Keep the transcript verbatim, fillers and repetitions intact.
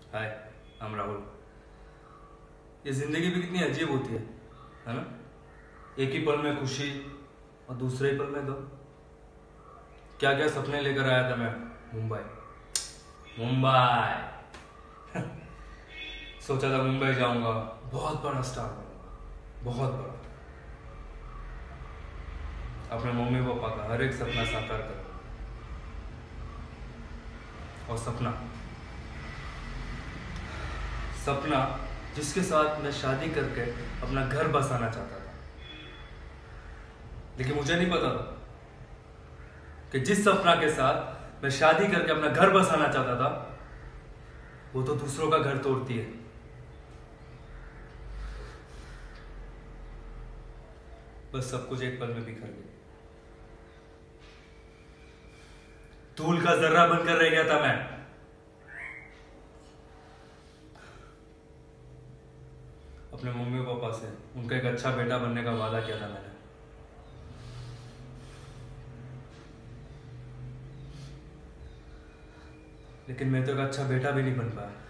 हाय, हम राहुल। ये जिंदगी भी कितनी अजीब होती है है ना। एक ही पल में खुशी और दूसरे ही पल में गम। क्या क्या सपने लेकर आया था मैं। मुंबई मुंबई सोचा था मुंबई जाऊंगा, बहुत बड़ा स्टार बनूंगा, बहुत बड़ा। अपने मम्मी पापा का हर एक सपना साकार करूंगा। और सपना सपना जिसके साथ मैं शादी करके अपना घर बसाना चाहता था। लेकिन मुझे नहीं पता था कि जिस सपना के साथ मैं शादी करके अपना घर बसाना चाहता था, वो तो दूसरों का घर तोड़ती है। बस सब कुछ एक पल में बिखर गया। धूल का जर्रा बनकर रह गया था मैं। अपने मम्मी पापा से उनका एक अच्छा बेटा बनने का वादा किया था मैंने। लेकिन मैं तो एक अच्छा बेटा भी नहीं बन पाया।